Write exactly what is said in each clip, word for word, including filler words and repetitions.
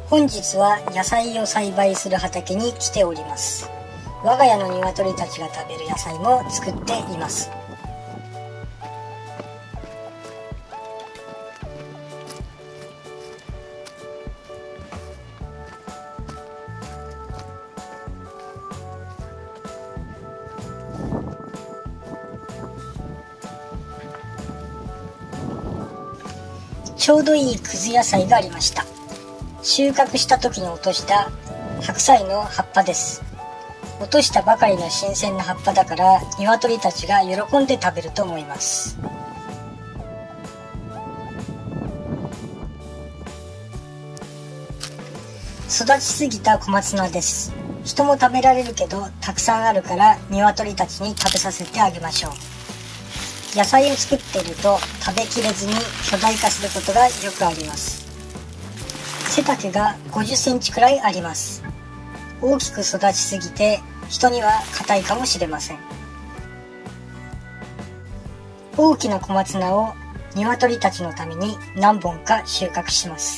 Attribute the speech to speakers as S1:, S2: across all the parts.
S1: 本日は野菜を栽培する畑に来ております。我が家の鶏たちが食べる野菜も作っています。ちょうどいいくず野菜がありました。収穫した時に落とした白菜の葉っぱです。落としたばかりの新鮮な葉っぱだから鶏たちが喜んで食べると思います。育ちすぎた小松菜です。人も食べられるけどたくさんあるから鶏たちに食べさせてあげましょう。野菜を作っていると食べきれずに巨大化することがよくあります。背丈がごじゅっセンチくらいあります。大きく育ちすぎて人には硬いかもしれません。大きな小松菜を鶏たちのために何本か収穫します。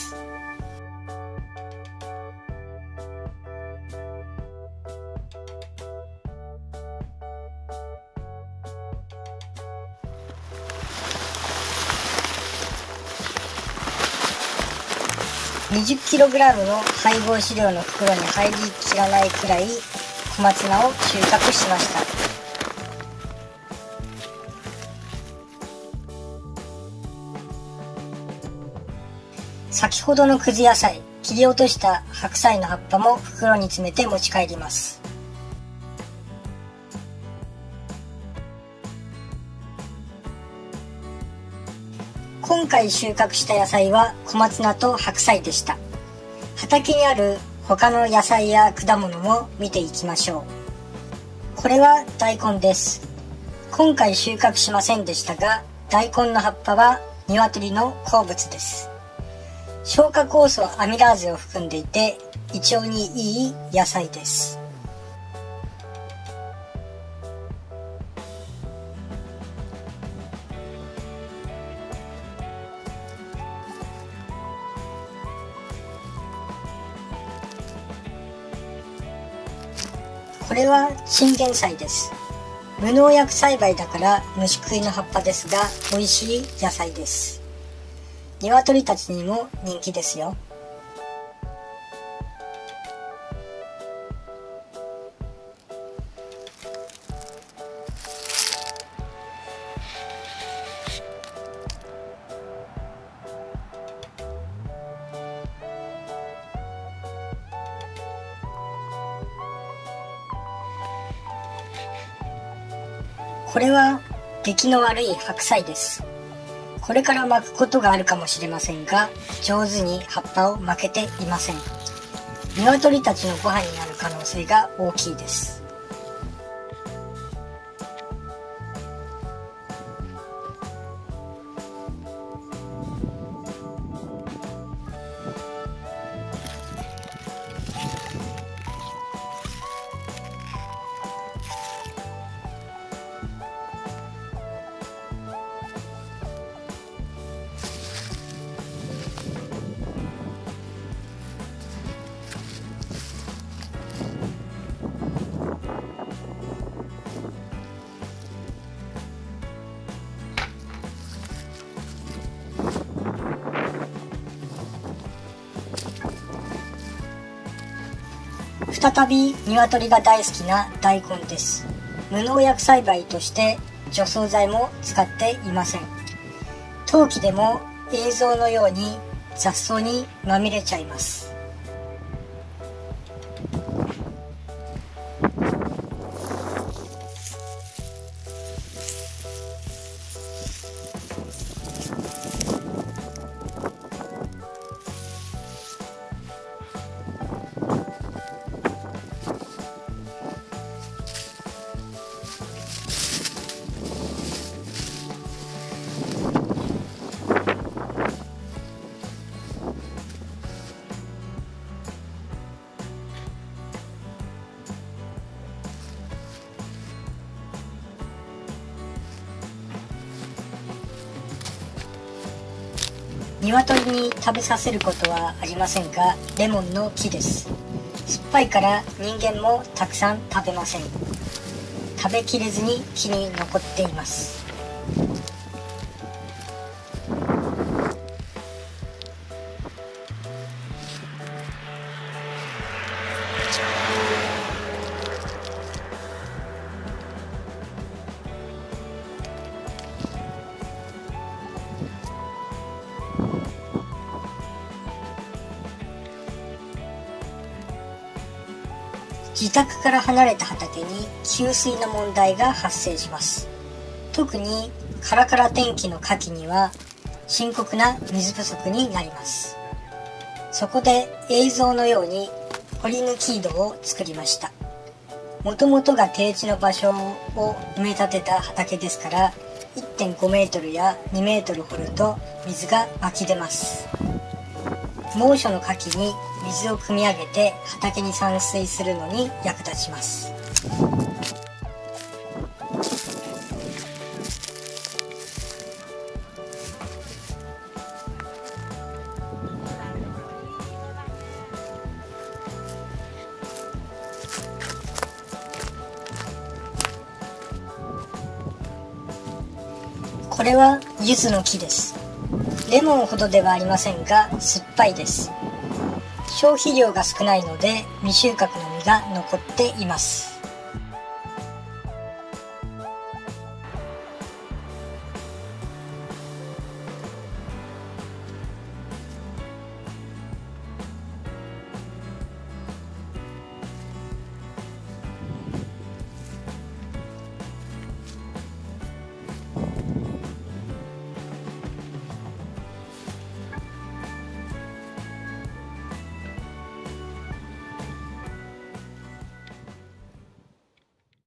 S1: にじゅっキログラム の配合飼料の袋に入りきらないくらい小松菜を収穫しました。先ほどのくず野菜、切り落とした白菜の葉っぱも袋に詰めて持ち帰ります。今回収穫した野菜は小松菜と白菜でした。畑にある他の野菜や果物も見ていきましょう。これは大根です。今回収穫しませんでしたが、大根の葉っぱは鶏の好物です。消化酵素アミラーゼを含んでいて胃腸にいい野菜です。これはチンゲン菜です。無農薬栽培だから虫食いの葉っぱですが美味しい野菜です。鶏たちにも人気ですよ。これは出来の悪い白菜です。これから巻くことがあるかもしれませんが、上手に葉っぱを巻けていません。鶏たちのご飯になる可能性が大きいです。再び鶏が大好きな大根です。無農薬栽培として除草剤も使っていません。陶器でも映像のように雑草にまみれちゃいます。 鶏に食べさせることはありませんが、レモンの木です。酸っぱいから人間もたくさん食べません。食べきれずに木に残っています。自宅から離れた畑に給水の問題が発生します。特にカラカラ天気の夏季には深刻な水不足になります。そこで映像のように掘り抜き井戸を作りました。もともとが低地の場所を埋め立てた畑ですから いってんごメートルやにメートル掘ると水が湧き出ます。猛暑の夏季に水を汲み上げて畑に散水するのに役立ちます。これは柚子の木です。レモンほどではありませんが酸っぱいです。消費量が少ないので未収穫の実が残っています。